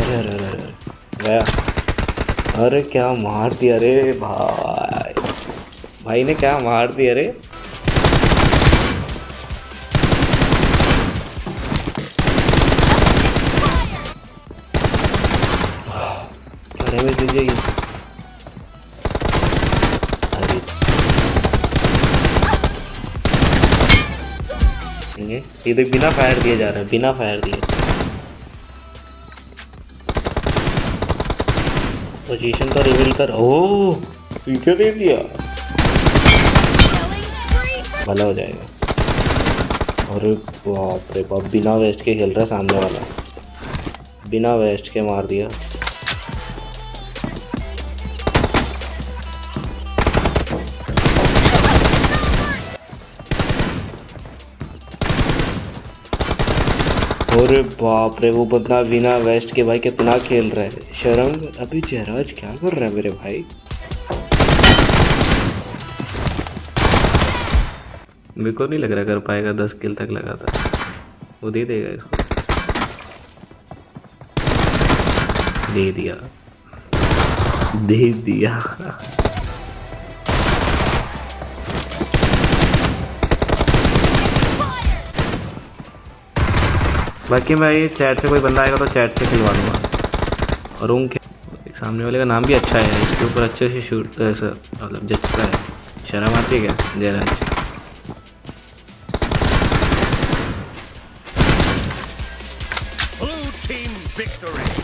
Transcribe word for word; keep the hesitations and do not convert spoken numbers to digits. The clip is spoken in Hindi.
अरे अरे अरे गया। अरे क्या मार दिया रे भाई, भाई ने क्या मार दिया रे। क्या डैमेज लीजिएगी। अरे ये देख बिना फायर दिए जा रहा है, बिना फायर दिए। पोजीशन तो रिवील कर। ओह पीछे दे दिया, भला हो जाएगा। अरे बाप रे बाप, बिना वेस्ट के खेल रहा है सामने वाला, बिना वेस्ट के मार दिया। अरे बाप रे, वो बंदा बिना वेस्ट के भाई कितना खेल रहा है, शर्म। अभी जयराज क्या कर रहा है मेरे भाई। मेरे को नहीं लग रहा कर पाएगा, दस किल तक लगा था। वो दे देगा इसको, दे दिया दे दिया। बाकी मैं ये चैट से कोई बंदा आएगा तो चैट से खिलवा दूंगा। और उनके सामने वाले का नाम भी अच्छा है, इसके ऊपर अच्छे से शूट मतलब जचता है। शर्म आती है क्या जयराज। Blue team victory.